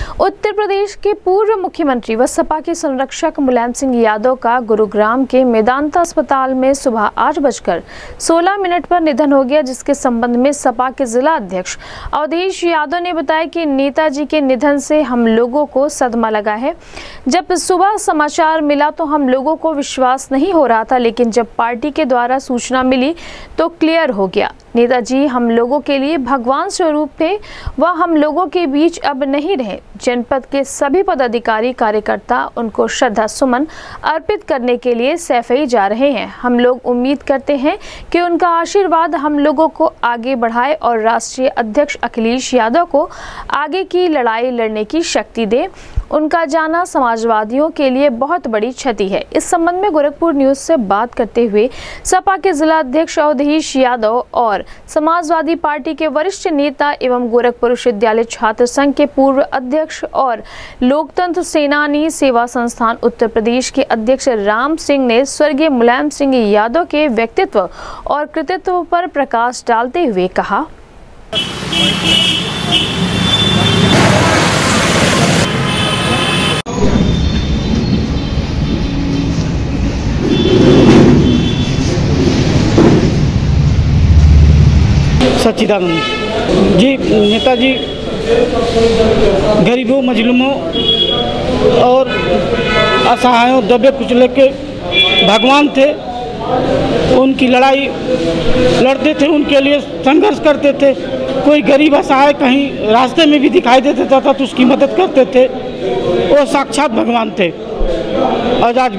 उत्तर प्रदेश के पूर्व मुख्यमंत्री व सपा के संरक्षक मुलायम सिंह यादव का गुरुग्राम के मेदांता अस्पताल में सुबह 8:16 पर निधन हो गया, जिसके संबंध में सपा के जिला अध्यक्ष अवधेश यादव ने बताया कि नेताजी के निधन से हम लोगों को सदमा लगा है। जब सुबह समाचार मिला तो हम लोगों को विश्वास नहीं हो रहा था, लेकिन जब पार्टी के द्वारा सूचना मिली तो क्लियर हो गया। नेताजी हम लोगों के लिए भगवान स्वरूप थे, वह हम लोगों के बीच अब नहीं रहे। जनपद के सभी पदाधिकारी कार्यकर्ता उनको श्रद्धा सुमन अर्पित करने के लिए सैफई जा रहे हैं। हम लोग उम्मीद करते हैं कि उनका आशीर्वाद हम लोगों को आगे बढ़ाए और राष्ट्रीय अध्यक्ष अखिलेश यादव को आगे की लड़ाई लड़ने की शक्ति दे। उनका जाना समाजवादियों के लिए बहुत बड़ी क्षति है। इस संबंध में गोरखपुर न्यूज से बात करते हुए सपा के जिला अध्यक्ष अवधेश यादव और समाजवादी पार्टी के वरिष्ठ नेता एवं गोरखपुर विश्वविद्यालय छात्र संघ के पूर्व अध्यक्ष और लोकतंत्र सेनानी सेवा संस्थान उत्तर प्रदेश के अध्यक्ष राम सिंह ने स्वर्गीय मुलायम सिंह यादव के व्यक्तित्व और कृतित्व पर प्रकाश डालते हुए कहा। सच्चिदानंद जी, नेताजी गरीबों, मजलूमों और असहायों, दबे कुचले के भगवान थे। उनकी लड़ाई लड़ते थे, उनके लिए संघर्ष करते थे। कोई गरीब असहाय कहीं रास्ते में भी दिखाई देता था तो उसकी मदद करते थे। वो साक्षात भगवान थे। और आज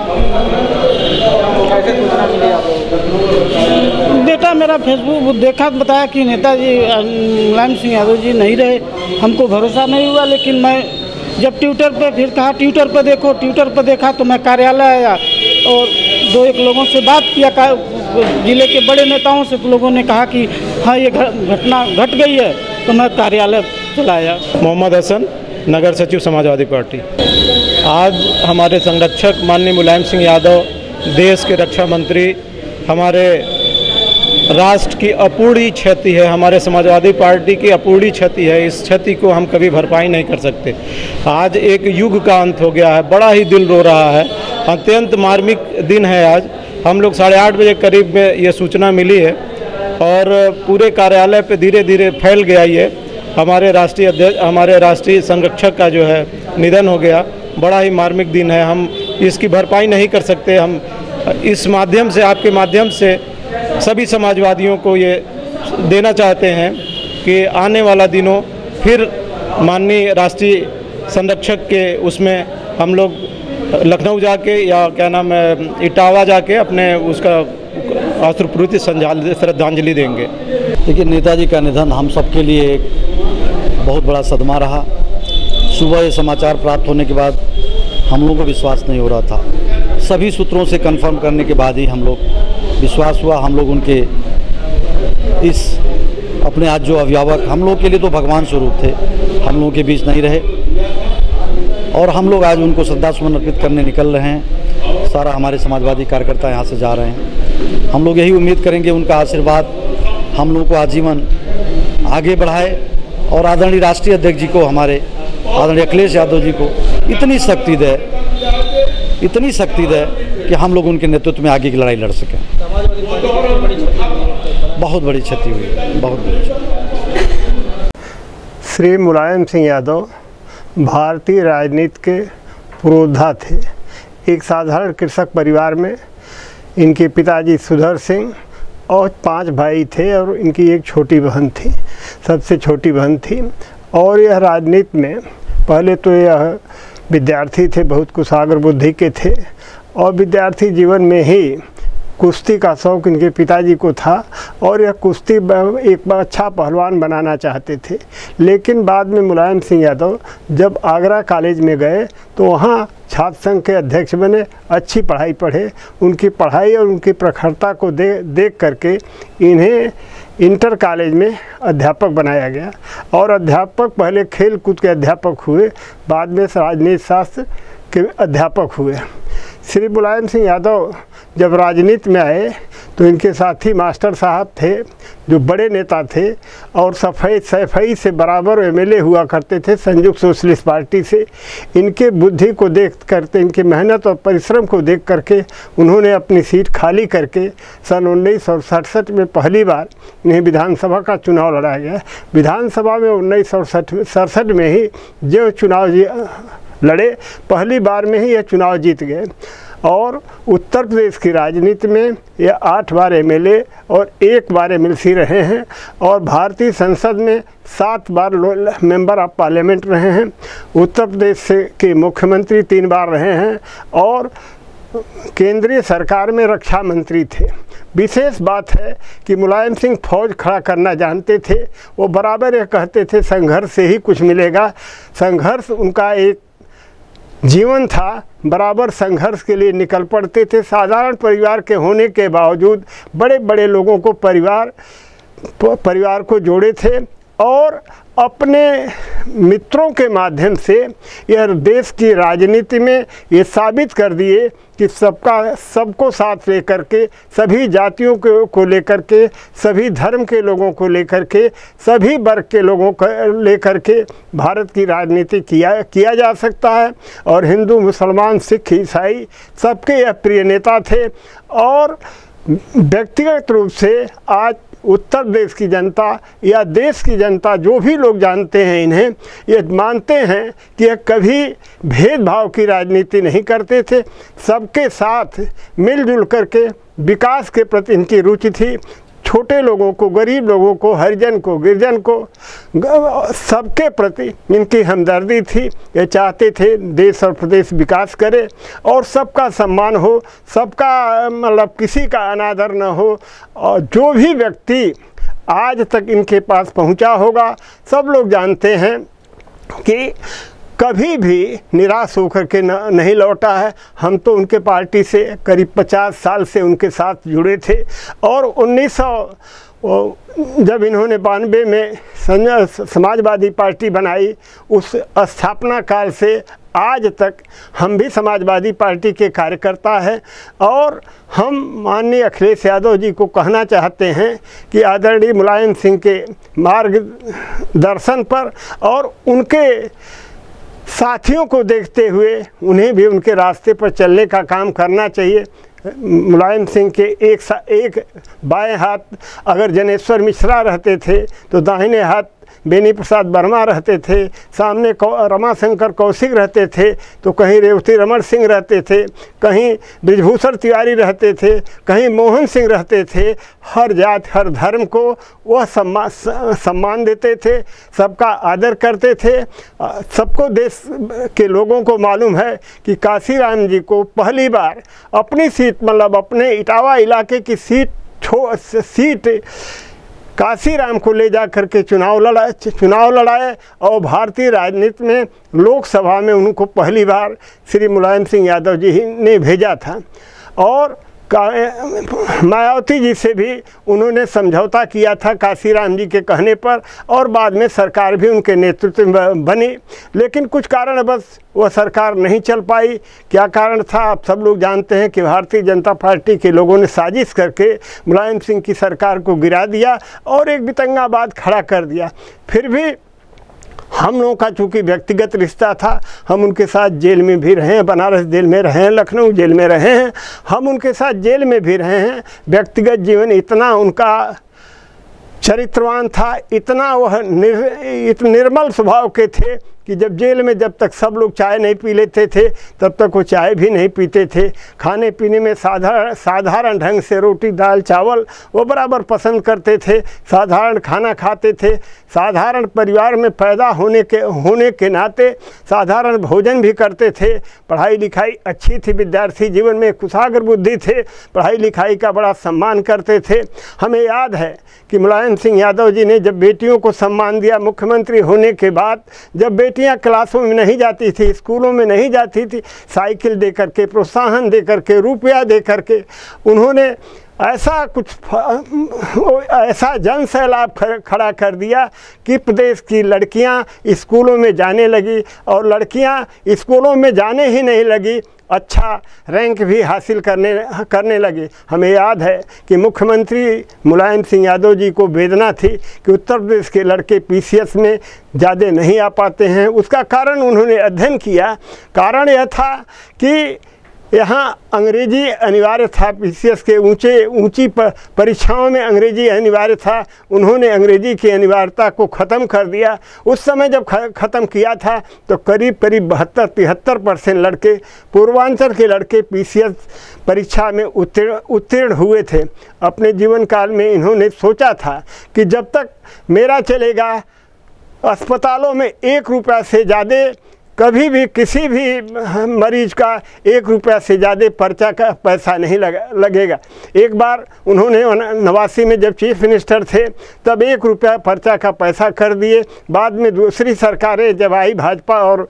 बेटा मेरा फेसबुक देखा, बताया कि नेताजी मुलायम सिंह यादव जी नहीं रहे। हमको भरोसा नहीं हुआ, लेकिन मैं जब ट्विटर पे फिर कहा ट्विटर पर देखो, ट्विटर पर देखा तो मैं कार्यालय आया और 2-1 लोगों से बात किया, जिले के बड़े नेताओं से। तो लोगों ने कहा कि हाँ ये घटना घट गई है, तो मैं कार्यालय चला आया। मोहम्मद हसन, नगर सचिव समाजवादी पार्टी। आज हमारे संरक्षक माननीय मुलायम सिंह यादव, देश के रक्षा मंत्री, हमारे राष्ट्र की अपूर्णीय क्षति है, हमारे समाजवादी पार्टी की अपूर्णीय क्षति है। इस क्षति को हम कभी भरपाई नहीं कर सकते। आज एक युग का अंत हो गया है, बड़ा ही दिल रो रहा है। अत्यंत मार्मिक दिन है आज। हम लोग 8:30 बजे करीब में ये सूचना मिली है और पूरे कार्यालय पे धीरे धीरे फैल गया। ये हमारे राष्ट्रीय अध्यक्ष, हमारे राष्ट्रीय संरक्षक का जो है निधन हो गया। बड़ा ही मार्मिक दिन है, हम इसकी भरपाई नहीं कर सकते। हम इस माध्यम से, आपके माध्यम से सभी समाजवादियों को ये देना चाहते हैं कि आने वाला दिनों फिर माननीय राष्ट्रीय संरक्षक के उसमें हम लोग लखनऊ जाके या क्या नाम है इटावा जाके अपने उसका अश्रुपूरित श्रद्धांजलि देंगे। देखिए, नेताजी का निधन हम सबके लिए एक बहुत बड़ा सदमा रहा। सुबह ये समाचार प्राप्त होने के बाद हम लोगों को विश्वास नहीं हो रहा था। सभी सूत्रों से कंफर्म करने के बाद ही हम लोग विश्वास हुआ। हम लोग उनके इस अपने आज जो अभिभावक हम लोग के लिए तो भगवान स्वरूप थे, हम लोगों के बीच नहीं रहे और हम लोग आज उनको श्रद्धा सुमन अर्पित करने निकल रहे हैं। सारा हमारे समाजवादी कार्यकर्ता यहाँ से जा रहे हैं। हम लोग यही उम्मीद करेंगे उनका आशीर्वाद हम लोगों को आजीवन आगे बढ़ाए और आदरणीय राष्ट्रीय अध्यक्ष जी को, हमारे आदरणीय अखिलेश यादव जी को इतनी शक्ति दे कि हम लोग उनके नेतृत्व में आगे की लड़ाई लड़ सकें। बहुत बड़ी क्षति हुई, बहुत बड़ी क्षति। श्री मुलायम सिंह यादव भारतीय राजनीति के पुरोधा थे। एक साधारण कृषक परिवार में इनके पिताजी सुधर सिंह और 5 भाई थे और इनकी एक छोटी बहन थी, सबसे छोटी बहन थी। और यह राजनीति में पहले तो यह विद्यार्थी थे, बहुत कुशाग्र बुद्धि के थे और विद्यार्थी जीवन में ही कुश्ती का शौक़ इनके पिताजी को था और यह कुश्ती एक अच्छा पहलवान बनाना चाहते थे। लेकिन बाद में मुलायम सिंह यादव जब आगरा कॉलेज में गए तो वहाँ छात्र संघ के अध्यक्ष बने, अच्छी पढ़ाई पढ़े। उनकी पढ़ाई और उनकी प्रखरता को देख करके इन्हें इंटर कॉलेज में अध्यापक बनाया गया और अध्यापक पहले खेल कूद के अध्यापक हुए, बाद में राजनीति शास्त्र के अध्यापक हुए। श्री मुलायम सिंह यादव जब राजनीति में आए तो इनके साथी मास्टर साहब थे जो बड़े नेता थे और सफाई से बराबर एमएलए हुआ करते थे संयुक्त सोशलिस्ट पार्टी से। इनके बुद्धि को देख करके, इनकी मेहनत और परिश्रम को देख करके उन्होंने अपनी सीट खाली करके सन 1967 में पहली बार इन्हें विधानसभा का चुनाव लड़ाया गया। विधानसभा में 1967 में ही जो चुनाव लड़े, पहली बार में ही यह चुनाव जीत गए और उत्तर प्रदेश की राजनीति में ये 8 बार एमएलए और 1 बार एमएलसी रहे हैं और भारतीय संसद में 7 बार मेंबर ऑफ पार्लियामेंट रहे हैं। उत्तर प्रदेश के मुख्यमंत्री 3 बार रहे हैं और केंद्रीय सरकार में रक्षा मंत्री थे। विशेष बात है कि मुलायम सिंह फौज खड़ा करना जानते थे। वो बराबर ये कहते थे संघर्ष से ही कुछ मिलेगा। संघर्ष उनका एक जीवन था, बराबर संघर्ष के लिए निकल पड़ते थे। साधारण परिवार के होने के बावजूद बड़े बड़े लोगों को परिवार को जोड़े थे और अपने मित्रों के माध्यम से यह देश की राजनीति में ये साबित कर दिए कि सबको साथ लेकर के, सभी जातियों को लेकर के, सभी धर्म के लोगों को लेकर के, सभी वर्ग के लोगों को लेकर के भारत की राजनीति किया जा सकता है। और हिंदू, मुसलमान, सिख, ईसाई सबके यह प्रिय नेता थे। और व्यक्तिगत रूप से आज उत्तर प्रदेश की जनता या देश की जनता, जो भी लोग जानते हैं इन्हें, ये मानते हैं कि यह कभी भेदभाव की राजनीति नहीं करते थे। सबके साथ मिलजुल करके विकास के प्रति इनकी रुचि थी। छोटे लोगों को, गरीब लोगों को, हरिजन को, गिरजन को, सबके प्रति इनकी हमदर्दी थी। ये चाहते थे देश और प्रदेश विकास करे और सबका सम्मान हो, सबका मतलब किसी का अनादर न हो। और जो भी व्यक्ति आज तक इनके पास पहुंचा होगा, सब लोग जानते हैं कि कभी भी निराश होकर के नहीं लौटा है। हम तो उनके पार्टी से करीब 50 साल से उनके साथ जुड़े थे और 1900 जब इन्होंने 92 में समाजवादी पार्टी बनाई, उस स्थापना काल से आज तक हम भी समाजवादी पार्टी के कार्यकर्ता हैं। और हम माननीय अखिलेश यादव जी को कहना चाहते हैं कि आदरणीय मुलायम सिंह के मार्गदर्शन पर और उनके साथियों को देखते हुए उन्हें भी उनके रास्ते पर चलने का काम करना चाहिए। मुलायम सिंह के एक बाएं हाथ अगर जनेश्वर मिश्रा रहते थे तो दाहिने हाथ बेनी प्रसाद वर्मा रहते थे, सामने रमाशंकर कौशिक रहते थे तो कहीं रेवती रमण सिंह रहते थे, कहीं बृजभूषण तिवारी रहते थे, कहीं मोहन सिंह रहते थे। हर जात हर धर्म को वह सम्मान देते थे, सबका आदर करते थे। सबको देश के लोगों को मालूम है कि काशीराम जी को पहली बार अपनी सीट, मतलब अपने इटावा इलाके की सीट काशीराम को ले जा करके चुनाव लड़ाए और भारतीय राजनीति में लोकसभा में उनको पहली बार श्री मुलायम सिंह यादव जी ने भेजा था। और मायावती जी से भी उन्होंने समझौता किया था काशीराम जी के कहने पर और बाद में सरकार भी उनके नेतृत्व में बनी। लेकिन कुछ कारणवश वह सरकार नहीं चल पाई। क्या कारण था आप सब लोग जानते हैं कि भारतीय जनता पार्टी के लोगों ने साजिश करके मुलायम सिंह की सरकार को गिरा दिया और एक बितंगाबाद खड़ा कर दिया। फिर भी हम लोगों का चूँकि व्यक्तिगत रिश्ता था, हम उनके साथ जेल में भी रहे हैं, बनारस जेल में रहे हैं, लखनऊ जेल में रहे हैं, हम उनके साथ जेल में भी रहे हैं। व्यक्तिगत जीवन इतना उनका चरित्रवान था, इतना वह निर्मल स्वभाव के थे कि जब जेल में जब तक सब लोग चाय नहीं पी लेते थे तब तक वो चाय भी नहीं पीते थे। खाने पीने में साधारण ढंग से रोटी दाल चावल वो बराबर पसंद करते थे, साधारण खाना खाते थे। साधारण परिवार में पैदा होने के नाते साधारण भोजन भी करते थे। पढ़ाई लिखाई अच्छी थी, विद्यार्थी जीवन में कुशाग्र बुद्धि थे, पढ़ाई लिखाई का बड़ा सम्मान करते थे। हमें याद है कि मुलायम सिंह यादव जी ने जब बेटियों को सम्मान दिया मुख्यमंत्री होने के बाद, जब बेटियां क्लासों में नहीं जाती थी, स्कूलों में नहीं जाती थी, साइकिल दे करके, प्रोत्साहन दे करके, रुपया दे करके उन्होंने ऐसा जन सैलाब खड़ा कर दिया कि प्रदेश की लड़कियां स्कूलों में जाने लगी और लड़कियां स्कूलों में जाने ही नहीं लगी, अच्छा रैंक भी हासिल करने लगे। हमें याद है कि मुख्यमंत्री मुलायम सिंह यादव जी को वेदना थी कि उत्तर प्रदेश के लड़के पीसीएस में ज़्यादा नहीं आ पाते हैं। उसका कारण उन्होंने अध्ययन किया। कारण यह था कि यहाँ अंग्रेजी अनिवार्य था, पीसीएस के ऊंची परीक्षाओं में अंग्रेजी अनिवार्य था। उन्होंने अंग्रेजी की अनिवार्यता को ख़त्म कर दिया। उस समय जब ख़त्म किया था तो करीब 72-73% लड़के, पूर्वांचल के लड़के पीसीएस परीक्षा में उत्तीर्ण हुए थे। अपने जीवन काल में इन्होंने सोचा था कि जब तक मेरा चलेगा, अस्पतालों में 1 रुपया से ज़्यादा कभी भी किसी भी मरीज का 1 रुपया से ज़्यादा पर्चा का पैसा नहीं लगेगा। एक बार उन्होंने 89 में जब चीफ मिनिस्टर थे तब 1 रुपया पर्चा का पैसा कर दिए। बाद में दूसरी सरकारें जब आई, भाजपा और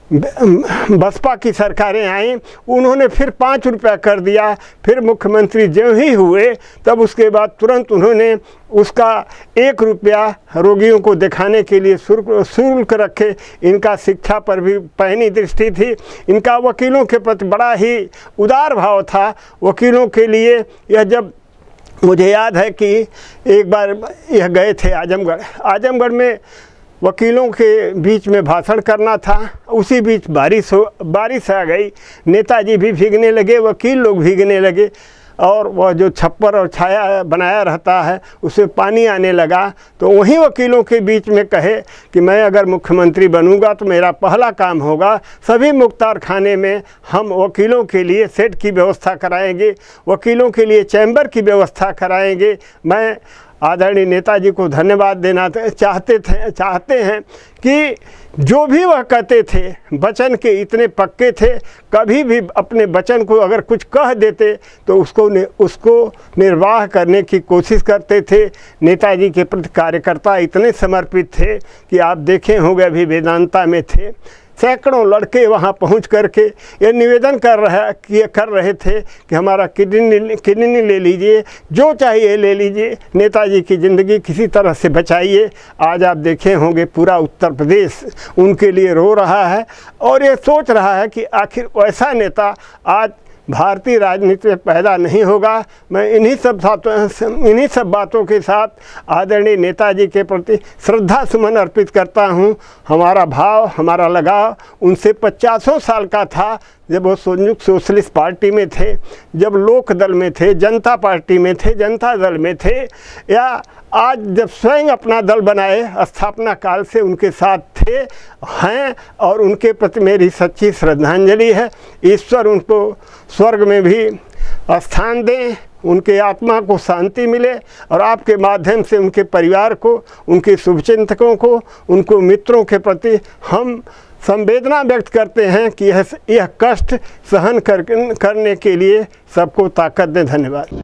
बसपा की सरकारें आईं, उन्होंने फिर 5 रुपया कर दिया। फिर मुख्यमंत्री जो ही हुए तब उसके बाद तुरंत उन्होंने उसका 1 रुपया रोगियों को दिखाने के लिए शुल्क रखे। इनका शिक्षा पर भी पैनी दृष्टि थी। इनका वकीलों के प्रति बड़ा ही उदार भाव था। वकीलों के लिए यह, जब मुझे याद है कि एक बार यह गए थे आजमगढ़ में वकीलों के बीच में भाषण करना था। उसी बीच बारिश आ गई, नेताजी भी भीगने लगे, वकील लोग भीगने लगे और वह जो छप्पर और छाया बनाया रहता है उसमें पानी आने लगा। तो वहीं वकीलों के बीच में कहे कि मैं अगर मुख्यमंत्री बनूंगा तो मेरा पहला काम होगा सभी मुख्तार खाने में हम वकीलों के लिए सेट की व्यवस्था कराएंगे, वकीलों के लिए चैम्बर की व्यवस्था कराएंगे। मैं आदरणीय नेताजी को धन्यवाद देना चाहते हैं कि जो भी वह कहते थे वचन के इतने पक्के थे। कभी भी अपने वचन को अगर कुछ कह देते तो उसको निर्वाह करने की कोशिश करते थे। नेताजी के प्रति कार्यकर्ता इतने समर्पित थे कि आप देखे होंगे, अभी वेदांता में थे, सैकड़ों लड़के वहां पहुंच करके ये निवेदन कर रहे थे कि हमारा किडनी ले लीजिए, जो चाहिए ले लीजिए, नेताजी की ज़िंदगी किसी तरह से बचाइए। आज आप देखे होंगे पूरा उत्तर प्रदेश उनके लिए रो रहा है और ये सोच रहा है कि आखिर वैसा नेता आज भारतीय राजनीति में पैदा नहीं होगा। मैं इन्हीं सब बातों के साथ आदरणीय नेताजी के प्रति श्रद्धा सुमन अर्पित करता हूं। हमारा भाव, हमारा लगाव उनसे 50 साल का था, जब वो संयुक्त सोशलिस्ट पार्टी में थे, जब लोक दल में थे, जनता पार्टी में थे, जनता दल में थे, या आज जब स्वयं अपना दल बनाए, स्थापना काल से उनके साथ हैं और उनके प्रति मेरी सच्ची श्रद्धांजलि है। ईश्वर उनको स्वर्ग में भी स्थान दें, उनके आत्मा को शांति मिले और आपके माध्यम से उनके परिवार को, उनके शुभचिंतकों को, उनको मित्रों के प्रति हम संवेदना व्यक्त करते हैं कि यह कष्ट सहन करने के लिए सबको ताकत दें। धन्यवाद।